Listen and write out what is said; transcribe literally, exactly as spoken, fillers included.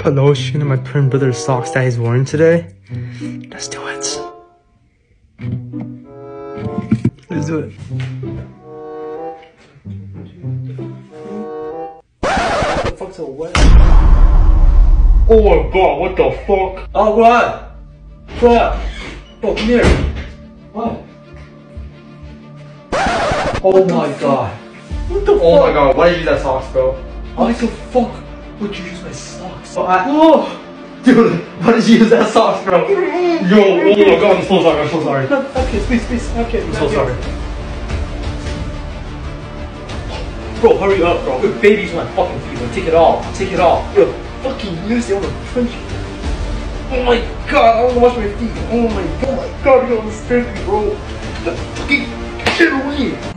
put lotion on my twin brother's socks that he's wearing today. Let's do it. Let's do it. What the fuck's so wet? Oh my god, what the fuck? Oh, what? What? Oh, come here. What? Oh my god. What the Oh fuck? my god, why did you use that socks, bro? Why the fuck would you use my socks? Oh, I, Oh! dude, why did you use that socks, bro? Yo, oh my god, I'm so sorry, I'm so sorry. Okay, please, please, okay. I'm so sorry. Bro, hurry up, bro. Your baby's on my fucking feet, bro. Take it off. Take it off. Yo, fucking use it on the French. Oh my god, I want to wash my feet. Oh my god, oh my god, you're on the stinky, bro. Fucking get away.